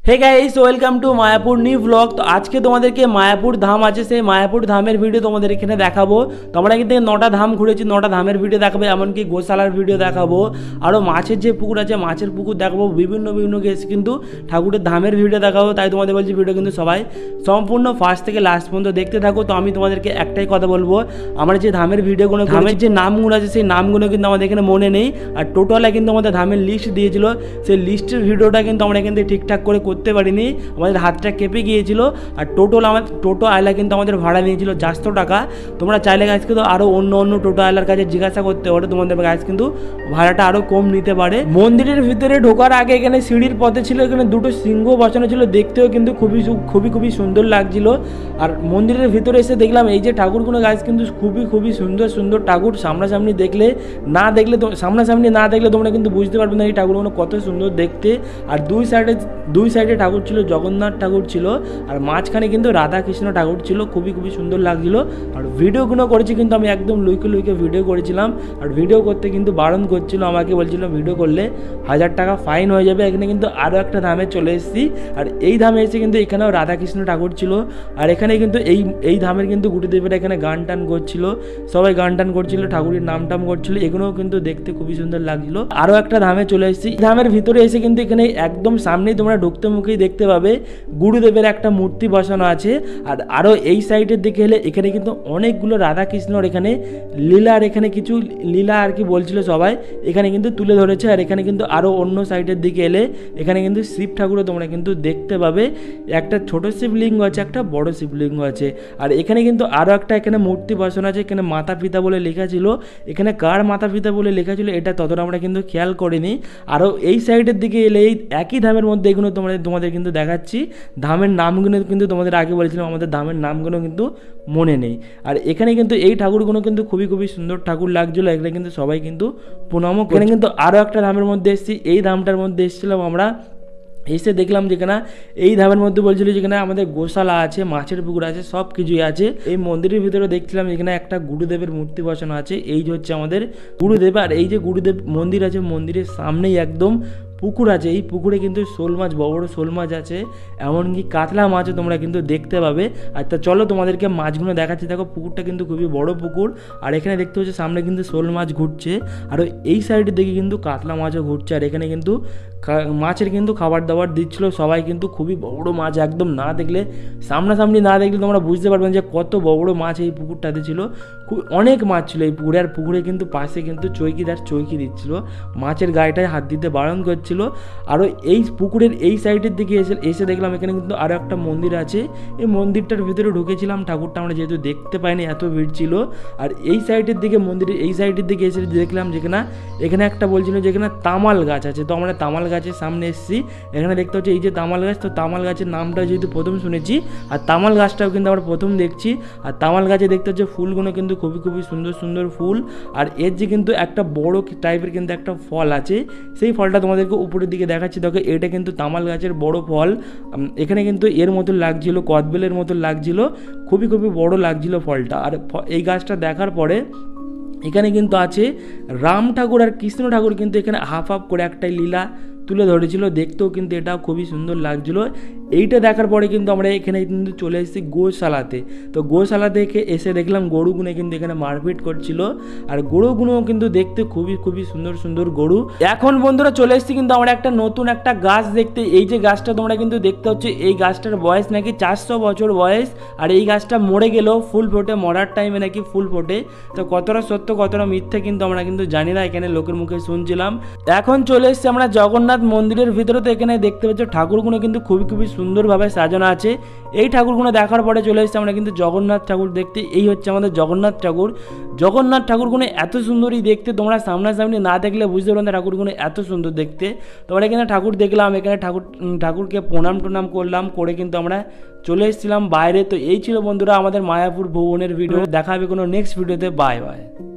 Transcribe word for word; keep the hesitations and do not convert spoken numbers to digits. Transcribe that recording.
Hey guys welcome to Mayapur new blog. तो आज के तुम्हादेरके मायापुर धाम आछे सेई मायापुर धामेर भिडियो तोमादेर एखाने देखाबो। तो आमरा किन्तु नटा धाम घुरेछि, नटा धामेर भिडियो देखाबो, एमनकि गोशालार भिडियो देखाबो, आरो माछेर जे पुकुर आछे माछेर पुकुर देखाबो, विभिन्न विभिन्न केस किन्तु ठाकुरेर धामेर भिडियो देखाबो। ताई तोमादेर बोलछि भिडियो किन्तु सबाई सम्पूर्ण फार्स्ट थेके लास्ट पर्यन्त देखते थाको। तो आमि तोमादेरके एकटाई कथा बोलबो, आमरा जे धामेर भिडियोगुलो धामेर जे नामगुलो आछे सेई नामगुलो किन्तु आमादेर एखाने मने नेই। আর টোটালে কিন্তু আমাদের ধামের লিস্ট দিয়েছিল, সেই লিস্টের ভিডিওটা কিন্তু আমরা কিন্তু ঠিকঠাক করে করতে পারিনি, আমাদের হাতটা কেঁপে গিয়েছিল। আর টোটাল আমাদের টোটো আইলা কিন্তু আমাদের ভাড়া নিয়েছিল চারশো টাকা। তোমরা চাইলে গাইস কিন্তু আরও অন্য অন্য টোটো আইলার কাছে জিজ্ঞাসা করতে পারো, তোমাদের গাইস কিন্তু ভাড়াটা আরও কম নিতে পারে। মন্দিরের ভিতরে ঢোকার আগে এখানে সিঁড়ির পথে ছিল এখানে দুটো সিংহ বসানো ছিল, দেখতেও কিন্তু খুবই খুবই খুবই সুন্দর লাগছিল। আর মন্দিরের ভিতরে এসে দেখলাম এই যে ঠাকুরগুলো গাইস কিন্তু খুবই খুবই সুন্দর সুন্দর ঠাকুর। সামনাসামনি দেখলে না দেখলে তো সামনাসামনি না দেখলে তোমরা কিন্তু বুঝতে পারবে না এই ঠাকুরগুলো কত সুন্দর দেখতে। আর দুই সাইডে দুই সাইডে ঠাকুর ছিল, জগন্নাথ ঠাকুর ছিল, আর মাঝখানে কিন্তু রাধা কৃষ্ণ ঠাকুর ছিল, খুবই খুবই সুন্দর লাগছিল। আর ভিডিওগুলো করেছি কিন্তু আমি একদম লুইকে লুইকে ভিডিও করেছিলাম। আর ভিডিও করতে কিন্তু বারণ করছিল, আমাকে বলছিল ভিডিও করলে হাজার টাকা ফাইন হয়ে যাবে। এখানে কিন্তু আরও একটা ধামে চলে এসেছি, আর এই ধামে এসে কিন্তু এখানেও রাধা কৃষ্ণ ঠাকুর ছিল। আর এখানে কিন্তু এই এই ধামের কিন্তু গুরুদেবেরা এখানে গান টান করছিল, সবাই গান টান করছিল, ঠাকুরের নাম টাম করছিল, এগুলোও কিন্তু দেখতে খুবই সুন্দর লাগছিল। আরও একটা ধামে চলে এসেছি, ধামের ভিতরে এসে কিন্তু এখানে একদম সামনেই তোমরা ঢুকতে মুখেই দেখতে পাবে গুরুদেবের একটা মূর্তি বসানো আছে। আর আরও এই সাইডের দিকে এলে এখানে কিন্তু অনেকগুলো রাধা কৃষ্ণর এখানে লীলার এখানে কিছু লীলা আর কি বলছিল সবাই এখানে কিন্তু তুলে ধরেছে। আর এখানে কিন্তু আরও অন্য সাইডের দিকে এলে এখানে কিন্তু শিব ঠাকুরও তোমরা কিন্তু দেখতে পাবে, একটা ছোট শিবলিঙ্গ আছে, একটা বড় শিবলিঙ্গ আছে। আর এখানে কিন্তু আরও একটা এখানে মূর্তি বসানো আছে, এখানে মাতা পিতা বলে লেখা ছিল, এখানে কার মাতা পিতা বলে লেখা ছিল এটা ততটা আমরা কিন্তু খেয়াল করিনি। আরও এই সাইডের দিকে এলে এই একই ধামের মধ্যে এগুলো তোমাদের তোমাদের কিন্তু দেখাচ্ছি, ধামের নামগুলো কিন্তু তোমাদের আগে বলেছিলাম আমাদের ধামের নামগুলো কিন্তু মনে নেই। আর এখানে কিন্তু এই ঠাকুরগুলো কিন্তু খুবই খুবই সুন্দর ঠাকুর লাগছিলো, এখানে কিন্তু সবাই কিন্তু প্রণামও। এখানে কিন্তু আরও একটা ধামের মধ্যে এসেছি, এই ধামটার মধ্যে এসেছিলাম আমরা, এসে দেখলাম যেখানে এই ধামের মধ্যে বলছিল যেখানে আমাদের গোশালা আছে, মাছের পুকুর আছে, সব কিছুই আছে। এই মন্দিরের ভিতরে দেখছিলাম যেখানে একটা গুরুদেবের মূর্তি বসানো আছে, এই যে হচ্ছে আমাদের গুরুদেব। আর এই যে গুরুদেব মন্দির আছে, মন্দিরের সামনেই একদম পুকুর আছে, এই পুকুরে কিন্তু শোল মাছ, বড় বড় শোল মাছ আছে, এমনকি কাতলা মাছও তোমরা কিন্তু দেখতে পাবে। আর তা চলো তোমাদেরকে মাছগুলো দেখাচ্ছি। দেখো পুকুরটা কিন্তু খুবই বড় পুকুর, আর এখানে দেখতে হচ্ছে সামনে কিন্তু শোল মাছ ঘুরছে, আর এই সাইডের দিকে কিন্তু কাতলা মাছও ঘুরছে। আর এখানে কিন্তু মাছের কিন্তু খাবার দাবার দিচ্ছিল সবাই, কিন্তু খুবই বড় মাছ, একদম না দেখলে সামনাসামনি না দেখলে তোমরা বুঝতে পারবেন যে কত বড় মাছ এই পুকুরটাতে ছিল। খুব অনেক মাছ ছিল এই পুকুরে। আর পুকুরে কিন্তু পাশে কিন্তু চৈকিদার চৈকি দিচ্ছিল, মাছের গায়েটায় হাত দিতে বারণ করছিল। আরও এই পুকুরের এই সাইডের দিকে এসে এসে দেখলাম এখানে কিন্তু আরও একটা মন্দির আছে, এই মন্দিরটার ভিতরে ঢুকেছিলাম, ঠাকুরটা আমরা যেহেতু দেখতে পাইনি এত ভিড় ছিল। আর এই সাইডের দিকে মন্দিরের এই সাইডের দিকে এসে দেখলাম যেখানে এখানে একটা বলছিল যেখানে তামাল গাছ আছে। তো আমরা তামাল গাছের সামনে এসেছি, এখানে দেখতে হচ্ছে এই যে তামাল গাছ। তো তামাল গাছের নামটা যেহেতু প্রথম শুনেছি, আর তামাল গাছটাও কিন্তু আমরা প্রথম দেখছি। আর তামাল গাছে দেখতে হচ্ছে ফুলগুলো কিন্তু খুবই খুবই সুন্দর সুন্দর ফুল। আর এর যে কিন্তু একটা বড় টাইপের কিন্তু একটা ফল আছে, সেই ফলটা তোমাদেরকে উপরের দিকে দেখাচ্ছি। দেখো এটা কিন্তু তামাল গাছের বড় ফল, এখানে কিন্তু এর মতো লাগছিল, কদবেলের মতো লাগছিল, খুবই খুবই বড় লাগছিল ফলটা। আর এই গাছটা দেখার পরে এখানে কিন্তু আছে রাম ঠাকুর আর কৃষ্ণ ঠাকুর কিন্তু এখানে হাফ হাফ করে একটাই লীলা তুলে ধরেছিল, দেখতেও কিন্তু এটাও খুবই সুন্দর লাগছিল। এইটা দেখার পরে কিন্তু আমরা এখানে কিন্তু চলে এসেছি গোশালাতে। তো গোশালা থেকে এসে দেখলাম গরুগুলো কিন্তু এখানে মারপিট করছিল, আর গরুগুলোও কিন্তু দেখতে খুবই খুবই সুন্দর সুন্দর গরু। এখন বন্ধুরা চলে এসেছি কিন্তু আমরা একটা নতুন একটা গাছ দেখতে। এই যে গাছটা তোমরা কিন্তু দেখতে হচ্ছে, এই গাছটার বয়স নাকি চারশো বছর বয়স। আর এই গাছটা মরে গেলেও ফুল ফোটে, মরার টাইমে নাকি ফুল ফোটে। তো কতটা সত্য কতটা মিথ্যে কিন্তু আমরা কিন্তু জানি না, এখানে লোকের মুখে শুনছিলাম। এখন চলে এসেছি আমরা জগন্নাথ মন্দিরের ভিতরে। তো এখানে দেখতে পাচ্ছ ঠাকুরগুলো কিন্তু খুবই খুবই সুন্দরভাবে সাজানো আছে। এই ঠাকুরগুলো দেখার পরে চলে এসেছে আমরা কিন্তু জগন্নাথ ঠাকুর দেখতে। এই হচ্ছে আমাদের জগন্নাথ ঠাকুর। জগন্নাথ ঠাকুরগুলো এত সুন্দরই দেখতে, তোমরা সামনাসামনি না দেখলে বুঝতে পারো না ঠাকুরগুলো এত সুন্দর দেখতে। তোমরা এখানে ঠাকুর দেখলাম, এখানে ঠাকুর ঠাকুরকে প্রণাম টনাম করলাম, করে কিন্তু আমরা চলে এসেছিলাম বাইরে। তো এই ছিল বন্ধুরা আমাদের মায়াপুর ভুবনের ভিডিও। দেখা হবে কোনো নেক্সট ভিডিওতে। Bye by.